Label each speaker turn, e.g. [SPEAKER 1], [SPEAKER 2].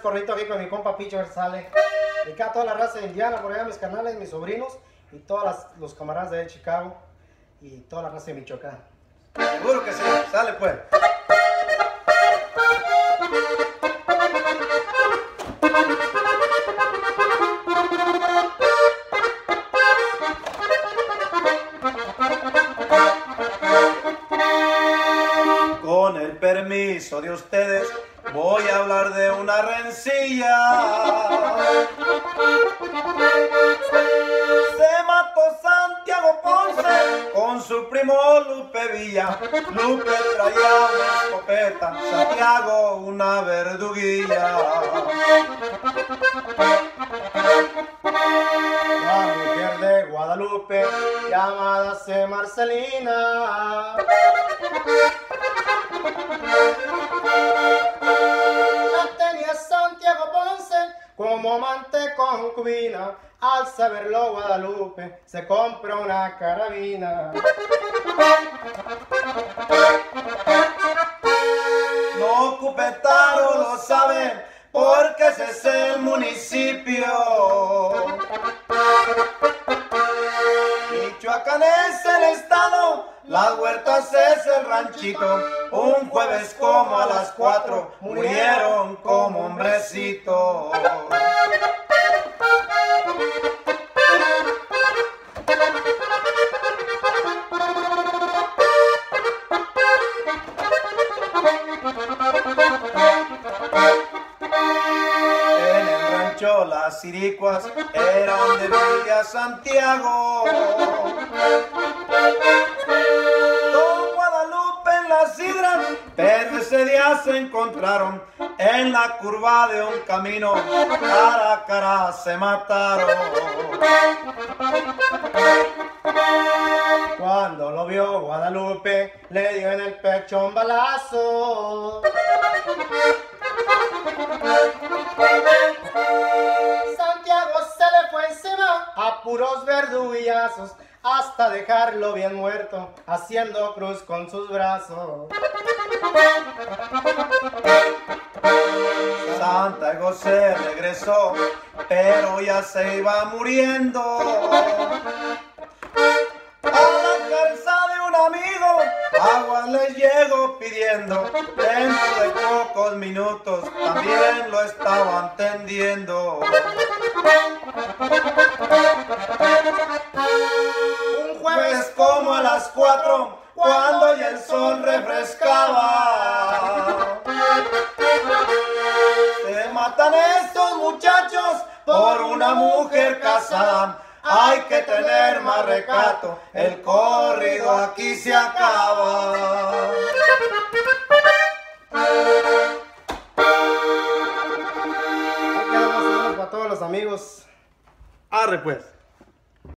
[SPEAKER 1] corrito aquí con mi compa Picho, a ver si sale. Y acá toda la raza de Indiana, por allá mis canales, mis sobrinos y todos los camaradas de Chicago y toda la raza de Michoacán. Seguro que sí, sale pues. Con el permiso de ustedes, voy a hablar de una rencilla. Se mató Santiago Ponce con su primo Lupe Villa. Lupe traía una escopeta, Santiago una verduguilla. La mujer de Guadalupe, llamada C. Marcelina, la tenía Santiago Ponce como amante concubina. Al saberlo Guadalupe se compró una carabina. No Cupetaro lo sabe porque ese es el municipio. Michoacán es el estado, Las Huertas es el ranchito. Un jueves como a las 4 murieron como hombrecitos. En el rancho Las Siricuas era donde vivía Santiago. Don Guadalupe en la sidra, pero ese día se encontraron en la curva de un camino, cara a cara se mataron. Cuando lo vio Guadalupe, le dio en el pecho un balazo. Santiago se le fue encima a puros verduguillazos, hasta dejarlo bien muerto, haciendo cruz con sus brazos. Santiago se regresó, pero ya se iba muriendo. A la casa de un amigo, agua les llegó pidiendo. Dentro de pocos minutos también lo estaban tendiendo. Un jueves como a las 4, cuando ya el sol refrescaba. Se matan estos muchachos por una mujer casada. Hay que tener más recato, el corrido aquí se acaba. Aquí quedamos para todos los amigos. Arre pues.